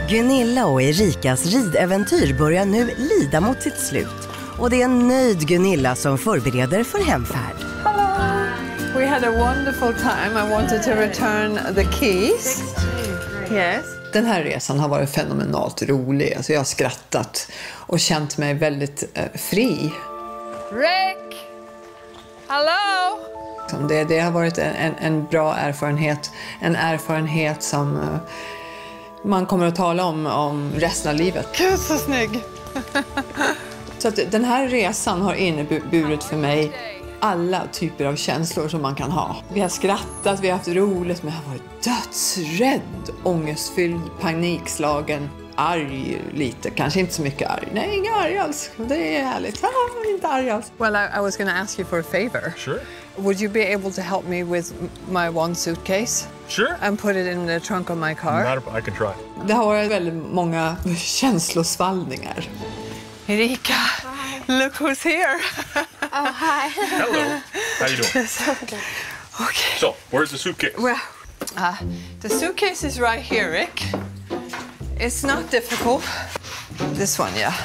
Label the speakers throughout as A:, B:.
A: Gunilla och Erikas ridäventyr börjar nu lida mot sitt slut. Och det är en nöjd Gunilla som förbereder för hemfärd.
B: Hello. We had a wonderful time. I wanted to return the keys. Yes. Den här resan har varit fenomenalt rolig. Alltså jag har skrattat och känt mig väldigt fri. Rick! Hello! Det har varit en bra erfarenhet. En erfarenhet som man kommer att tala om resten av livet. Gud så snygg! Så att den här resan har inneburit för mig alla typer av känslor som man kan ha. Vi har skrattat, vi har haft roligt, men jag har varit dödsrädd, ångestfylld, panikslagen, arg lite. Kanske inte så mycket arg. Nej, inga arg alls. Det är härligt. Inte arg alls. Well, I was going to ask you for a favor.
C: Sure.
B: Would you be able to help me with my one suitcase?
C: Sure.
B: And put it in the trunk of my car?
C: I can try.
B: Det har varit väldigt många känslosvallningar. Erika, look who's here.
D: Oh, hi.
C: Hello. How you doing?
B: Okay.
C: So, where's the suitcase?
B: Well, the suitcase is right here, Rick. It's not difficult. This one, yeah.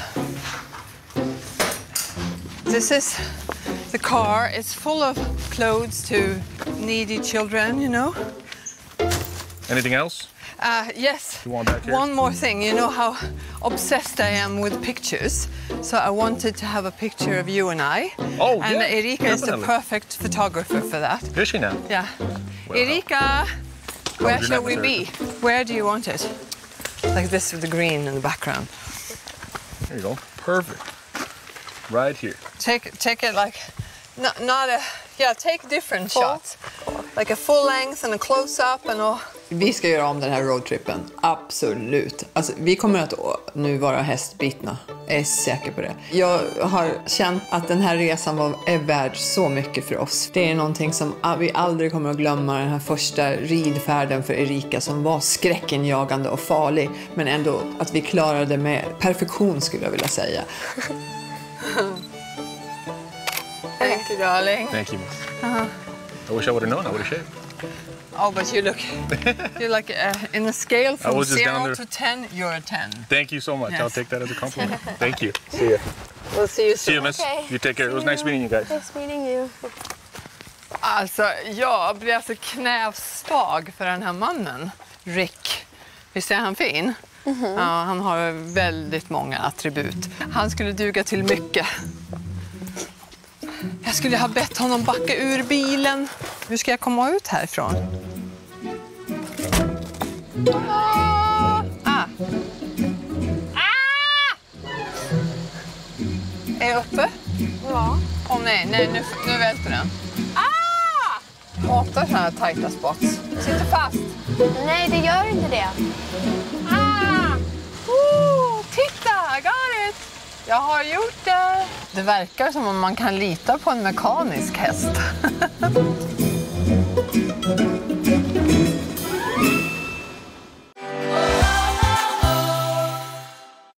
B: This is the car. It's full of clothes to needy children, you know.
C: Anything else?
B: Yes.
C: You want back here?
B: One more thing. You know how obsessed I am with pictures. So I wanted to have a picture of you and I.
C: Oh,
B: and
C: yeah,
B: Erika is the
C: definitely.
B: perfect photographer for that.
C: Is she now?
B: Yeah.
C: Well,
B: Erika, where
C: you're
B: shall
C: not
B: we be? Where do you want it? Like this with the green in the background.
C: There you go. Perfect. Right here.
B: Take it like, not a, yeah, take different shots. Like a full length and a close-up and all. Vi ska göra om den här roadtrippen, absolut. Alltså, vi kommer att nu vara hästbitna, jag är säker på det. Jag har känt att den här resan är värd så mycket för oss. Det är någonting som vi aldrig kommer att glömma, den här första ridfärden för Erika som var skräckenjagande och farlig. Men ändå att vi klarade det med perfektion skulle jag vilja säga. Thank you, darling.
C: Thank you. I wish I would have known. I would have shaved.
B: Oh, but you're like in a scale from
C: was just
B: 0
C: down there.
B: to 10, you're a 10.
C: Thank you so much.
B: Yes.
C: I'll take that as a compliment. Thank you. See you.
B: We'll see you soon.
C: See you, miss.
D: Okay.
C: You take care. It was nice meeting you guys.
D: Nice meeting you.
B: Alltså, jag blir alltså knäsvag för den här mannen, Rick. Visst är han fin? Ja, han har väldigt många attribut. Han skulle duga till mycket. Jag skulle ha bett honom backa ur bilen. Hur ska jag komma ut härifrån? Är jag uppe?
D: Ja.
B: Åh nej, nu välter den. Hatar såna här tajta spots. Sitter fast.
D: Nej, det gör inte det.
B: Titta, I got it! Jag har gjort det. Det verkar som om man kan lita på en mekanisk häst.